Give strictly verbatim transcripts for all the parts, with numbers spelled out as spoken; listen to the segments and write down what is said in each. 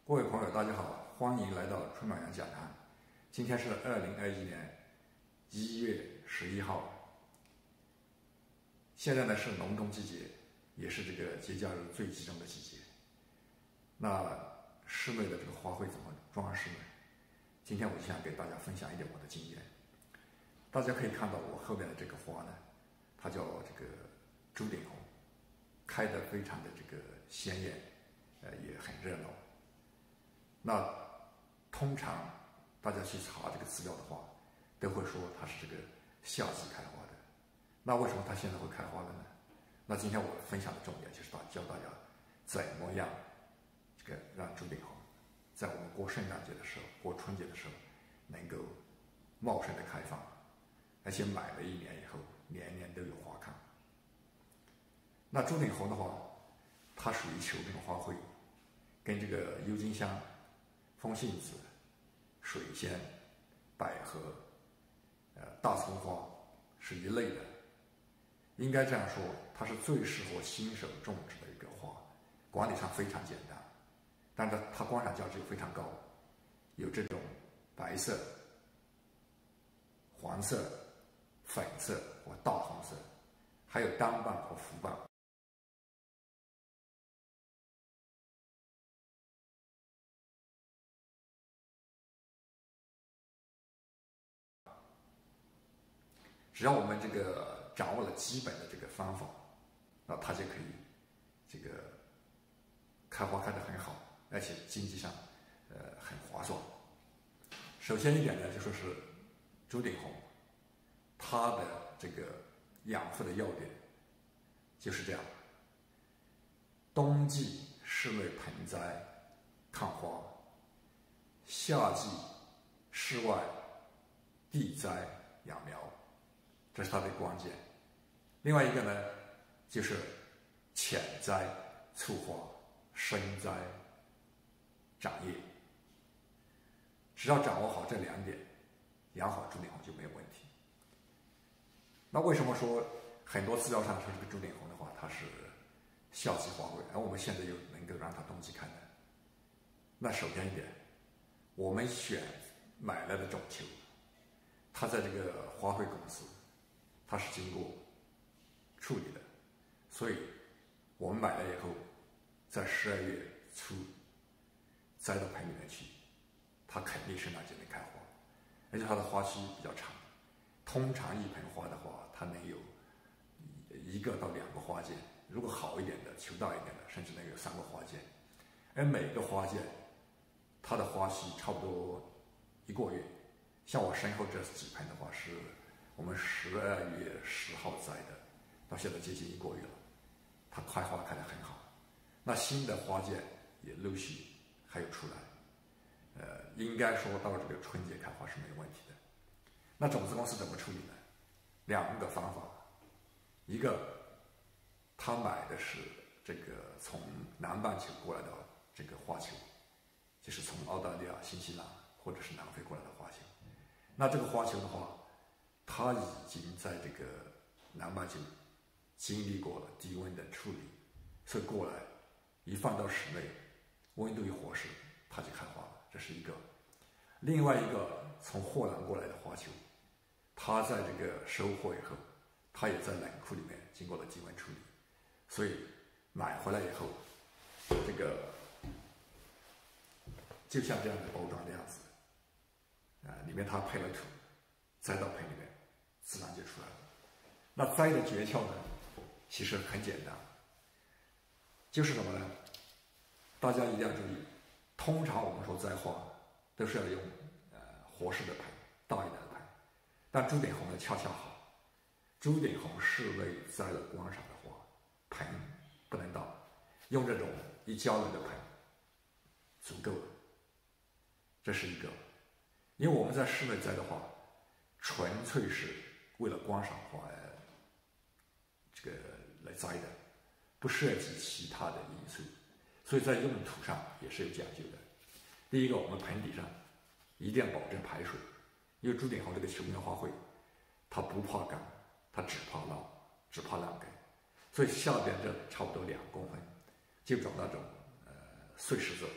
各位朋友，大家好，欢迎来到春暖阳讲坛。今天是二零二一年一月十一号，现在呢是隆冬季节，也是这个节假日最集中的季节。那室内的这个花卉怎么装饰呢？今天我就想给大家分享一点我的经验。大家可以看到我后面的这个花呢，它叫这个朱顶红，开得非常的这个鲜艳，呃，也很热闹。那通常大家去查这个资料的话，都会说它是这个夏季开花的。那为什么它现在会开花了呢？那今天我分享的重点就是大教大家怎么样这个让朱顶红在我们过圣诞节的时候、过春节的时候能够茂盛的开放，而且买了一年以后年年都有花看。那朱顶红的话，它属于球根花卉，跟这个郁金香、风信子、水仙、百合、呃大葱花是一类的。应该这样说，它是最适合新手种植的一个花，管理上非常简单，但是它观赏价值又非常高，有这种白色、黄色、粉色或大红色，还有单瓣和复瓣。只要我们这个掌握了基本的这个方法，那它就可以这个开花开得很好，而且经济上呃很划算。首先一点呢，就说是朱顶红，它的这个养护的要点就是这样：冬季室内盆栽看花，夏季室外地栽养苗。这是它的关键。另外一个呢，就是浅栽促花，深栽长叶。只要掌握好这两点，养好朱顶红就没有问题。那为什么说很多资料上说这个朱顶红的话，它是夏季花卉，而我们现在又能够让它冬季开呢？那首先一点，我们选买来的种球，它在这个花卉公司，它是经过处理的，所以我们买了以后，在十二月初栽到盆里面去，它肯定圣诞节能开花，而且它的花期比较长。通常一盆花的话，它能有一个到两个花件，如果好一点的、球大一点的，甚至能有三个花件。而每个花件，它的花期差不多一个月。像我身后这几盆的话，是我们十二月十号栽的，到现在接近一个月了，它开花开得很好。那新的花件也陆续还有出来，呃，应该说到这个春节开花是没有问题的。那种子公司怎么处理呢？两个方法，一个他买的是这个从南半球过来的这个花球，就是从澳大利亚、新西兰或者是南非过来的花球。那这个花球的话，它已经在这个南半球经历过了低温的处理，所以过来一放到室内，温度一合适，它就开花了。这是一个。另外一个从荷兰过来的花球，它在这个收获以后，它也在冷库里面经过了低温处理，所以买回来以后，这个就像这样的包装的样子，啊、呃，里面它配了土，栽到盆里面，自然就出来了。那栽的诀窍呢，其实很简单，就是什么呢？大家一定要注意，通常我们说栽花都是要用呃合适的盆，大一点的盆。但朱顶红呢恰恰好，朱顶红室内栽了观赏的花，盆不能大，用这种一加仑的盆足够了。这是一个，因为我们在室内栽的话，纯粹是为了观赏花而这个来栽的，不涉及其他的因素，所以在用途上也是有讲究的。第一个，我们盆底上一定要保证排水，因为朱顶红这个球根花卉，它不怕干，它只怕涝，只怕烂根，所以下边这差不多两公分就找那种呃碎石子，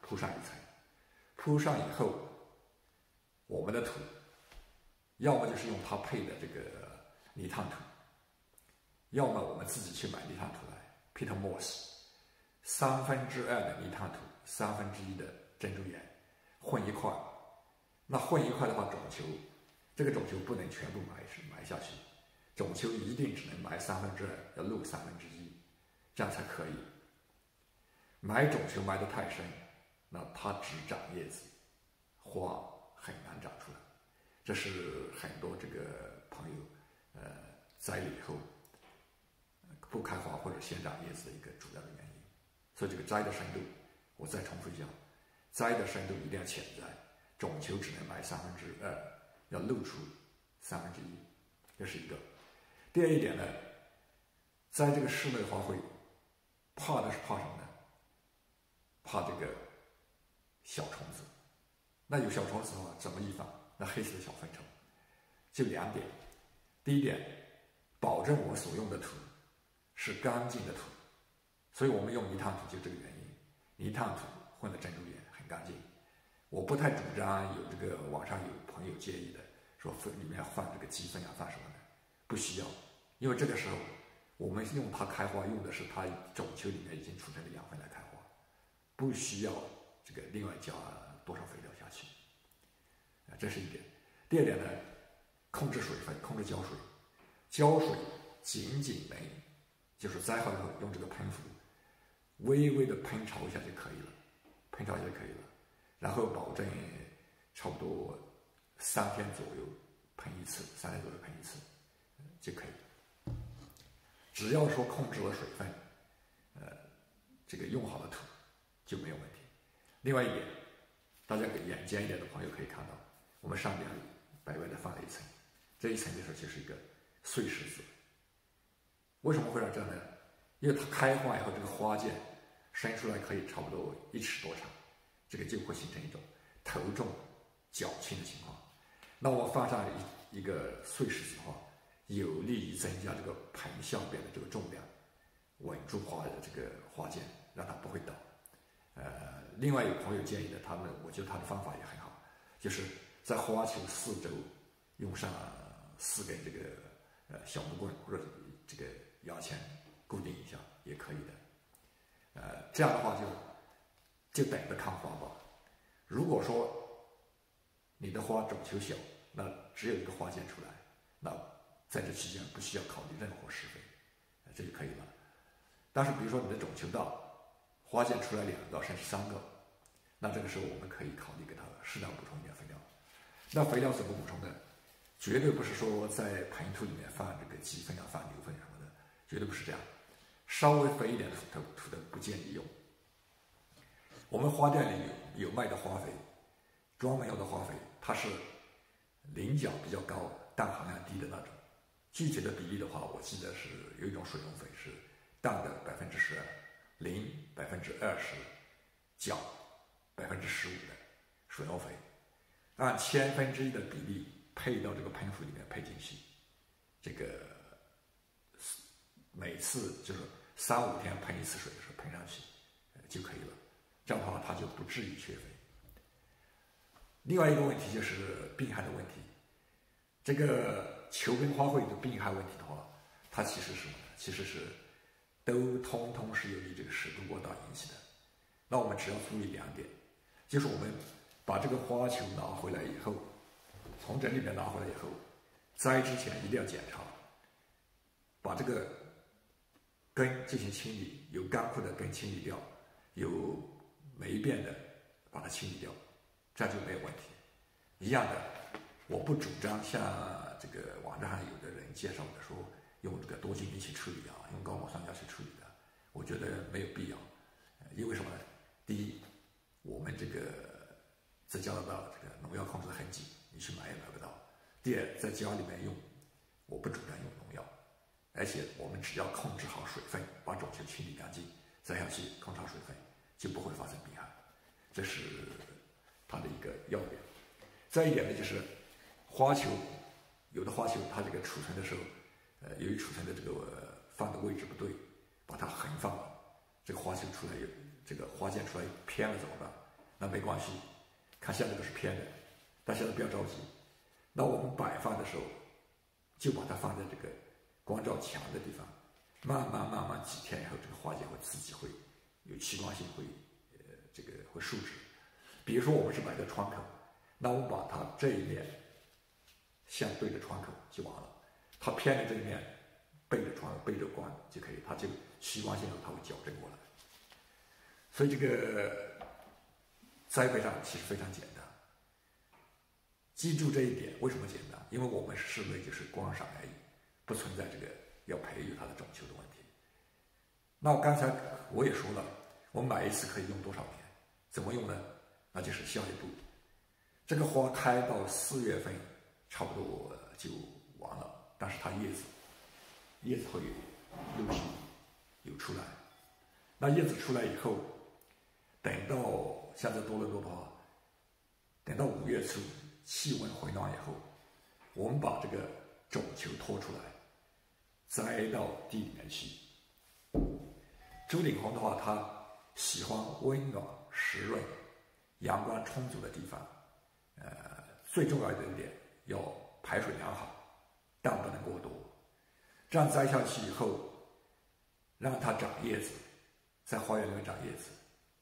铺上一层，铺上以后，我们的土要么就是用它配的这个泥炭土，要么我们自己去买泥炭土来 Peter Moss， 三分之二的泥炭土，三分之一的珍珠岩混一块。那混一块的话，种球这个种球不能全部埋埋下去，种球一定只能埋三分之二，要露三分之一，这样才可以。埋种球埋得太深，那它只长叶子，花很难长出来。这是很多这个朋友呃栽了以后不开花或者先长叶子的一个主要的原因。所以这个栽的深度，我再重复一下，栽的深度一定要浅栽，种球只能埋三分之二，要露出三分之一，这是一个。第二一点呢，栽这个室内花卉，怕的是怕什么呢？怕这个小虫子。那有小虫子的话，怎么预防？那黑色的小粪虫，就两点。第一点，保证我所用的土是干净的土，所以我们用泥炭土就这个原因，泥炭土混了珍珠岩很干净。我不太主张有这个网上有朋友建议的，说里面放这个鸡粪啊，放什么的，不需要，因为这个时候我们用它开花用的是它种球里面已经储存的养分来开花，不需要这个另外加多少肥料下去，啊，这是一点。第二点呢，控制水分，控制浇水，浇水仅仅能就是栽好以后用这个喷壶微微的喷潮一下就可以了，喷潮一下就可以了，然后保证差不多三天左右喷一次，三天左右喷一次就可以。只要说控制了水分，呃，这个用好了土就没有问题。另外一点，大家眼尖一点的朋友可以看到，我们上边白白的放了一层，这一层就是就是一个碎石子。为什么会让这样呢？因为它开花以后，这个花剑伸出来可以差不多一尺多长，这个就会形成一种头重脚轻的情况。那我放上一一个碎石子的话，有利于增加这个盆下边的这个重量，稳住花的这个花剑，让它不会倒。呃，另外有朋友建议的，他们我觉得他的方法也很好，就是在花球四周用上四根这个呃小木棍或者这个牙签固定一下也可以的。呃，这样的话就就等着看花吧。如果说你的花种球小，那只有一个花剑出来，那在这期间不需要考虑任何施肥，这就可以了。但是比如说你的种球大，花剑出来两个甚至三个，那这个时候我们可以考虑给它适当补充一点肥料。那肥料怎么补充呢？绝对不是说在盆土里面放这个鸡粪啊、放牛粪什么的，绝对不是这样。稍微肥一点的土土的不建议用。我们花店里有有卖的花肥，专门用的花肥，它是磷钾比较高、氮含量低的那种。具体的比例的话，我记得是有一种水溶肥是氮的百分之十二，磷百分之二十，钾百分之十五的水溶肥，按千分之一的比例配到这个喷壶里面配进去，这个每次就是三五天喷一次水的时候喷上去就可以了，这样的话它就不至于缺肥。另外一个问题就是病害的问题，这个球根花卉的病害问题的话，它其实是什么呢？其实是都通通是由于这个湿度过大引起的。那我们只要注意两点，就是我们把这个花球拿回来以后，从这里面拿回来以后，栽之前一定要检查，把这个根进行清理，有干枯的根清理掉，有霉变的把它清理掉，这样就没有问题。一样的，我不主张像这个网站上有的人介绍的说用这个多晶磷去处理啊，用高锰酸钾去处理的，我觉得没有必要。因为什么呢？第一，我们这个在加拿大这个农药控制的很紧，你去买也买不到。第二，在家里面用，我不主张用农药，而且我们只要控制好水分，把种球清理干净，栽下去控制好水分，就不会发生病害。这是它的一个要点。再一点呢，就是花球，有的花球它这个储存的时候，呃，由于储存的这个、呃、放的位置不对，把它横放了，这个花球出来有这个花剑出来偏了怎么办？ 那没关系，看现在都是偏的，但现在不要着急。那我们摆放的时候，就把它放在这个光照强的地方，慢慢慢慢几天以后，这个花结会自己会有趋光性，会呃这个会竖直。比如说我们是摆在窗口，那我们把它这一面向对着窗口就完了，它偏的这一面背着窗背着光就可以，它就趋光性后它会矫正过来。所以这个栽培上其实非常简单，记住这一点。为什么简单？因为我们室内就是观赏而已，不存在这个要培育它的种球的问题。那我刚才我也说了，我们买一次可以用多少年？怎么用呢？那就是下一步，这个花开到四月份差不多就完了，但是它叶子叶子会陆续有出来。那叶子出来以后，等到现在多伦多的话，等到五月初气温回暖以后，我们把这个种球拖出来，栽到地里面去。朱顶红的话，它喜欢温暖、湿润、阳光充足的地方。呃，最重要的一点要排水良好，但不能过多。这样栽下去以后，让它长叶子，在花园里面长叶子。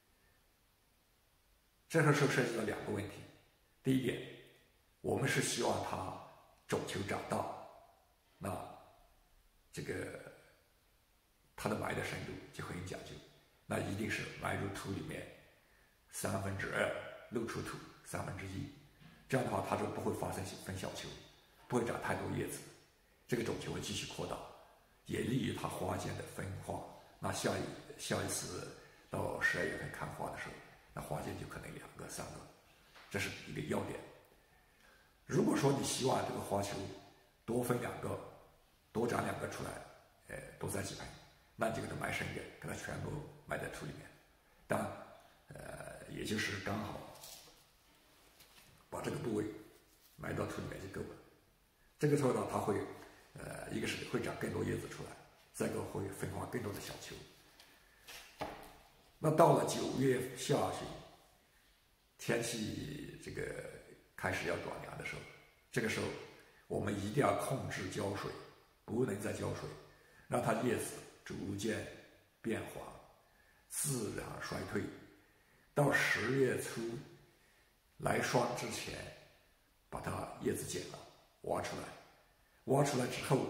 这个时候涉及到两个问题。第一点，我们是希望它种球长大，那这个它的埋的深度就很讲究，那一定是埋入土里面三分之二，露出土三分之一，这样的话它就不会发生分小球，不会长太多叶子，这个种球会继续扩大，也利于它花间的分化。那下一下一次到十二月份看花的时候，那花间就可能两个三个，这是一个要点。如果说你希望这个花球多分两个，多长两个出来，呃，多栽几盆，那你就给它埋深一点，给它全部埋在土里面。当然，呃，也就是刚好把这个部位埋到土里面就够了。这个时候呢，它会，呃，一个是会长更多叶子出来，再一个会分化更多的小球。那到了九月下旬，天气这个开始要转凉的时候，这个时候我们一定要控制浇水，不能再浇水，让它叶子逐渐变黄，自然衰退。到十月初来霜之前，把它叶子剪了，挖出来。挖出来之后，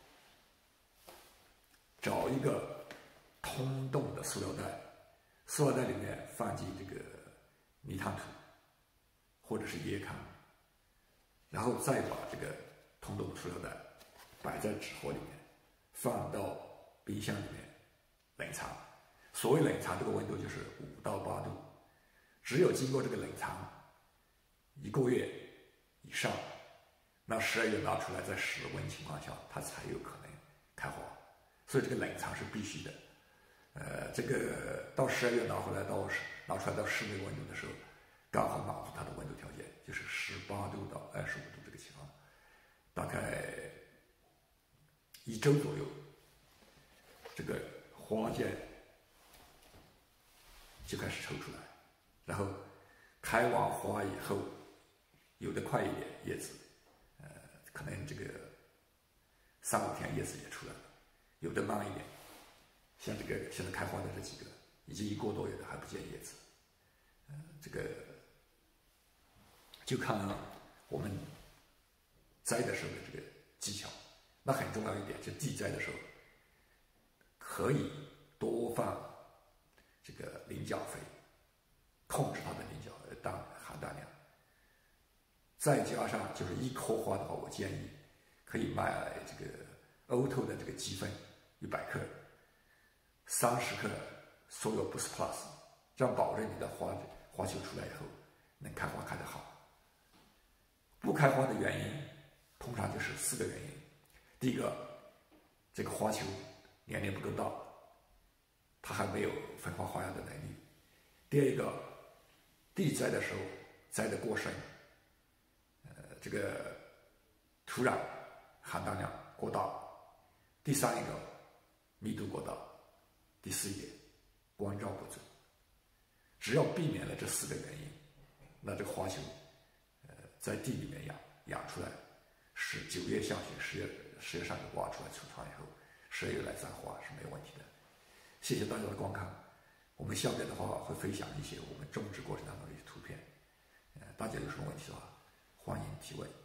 找一个通洞的塑料袋，塑料袋里面放进这个泥炭土或者是椰糠，然后再把这个通洞的塑料袋摆在纸盒里面，放到冰箱里面冷藏。所谓冷藏，这个温度就是五到八度，只有经过这个冷藏一个月以上，那十二月拿出来，在室温情况下，它才有可能开花。所以这个冷藏是必须的。呃，这个到十二月拿回来到拿出来到室内温度的时候，刚好满足它的温度条件，就是十八度到二十五度这个情况，大概一周左右，这个花件就开始抽出来，然后开完花以后，有的快一点叶子，呃，可能这个三五天叶子也出来了，有的慢一点。像这个现在开花的这几个，已经一个多月的还不见叶子，呃，这个就看我们栽的时候的这个技巧。那很重要一点，就地栽的时候，可以多放这个磷钾肥，控制它的磷钾当含氮量。再加上就是一颗花的话，我建议可以买这个欧透的这个鸡粪一百克。三十克 Soil Boost Plus， 这样保证你的花花球出来以后能开花开得好。不开花的原因通常就是四个原因。第一个，这个花球年龄不够大，它还没有分化花芽的能力。第二个，地栽的时候栽得过深，呃，这个土壤含氮量过大。第三一个，密度过大。第四一点，光照不足。 只要避免了这四个原因，那这个花球，呃，在地里面养养出来，是九月下雪，十月十月上就挖出来储藏以后，十二月来栽花是没有问题的。谢谢大家的观看，我们下边的话会分享一些我们种植过程当中的一些图片，呃，大家有什么问题的话，欢迎提问。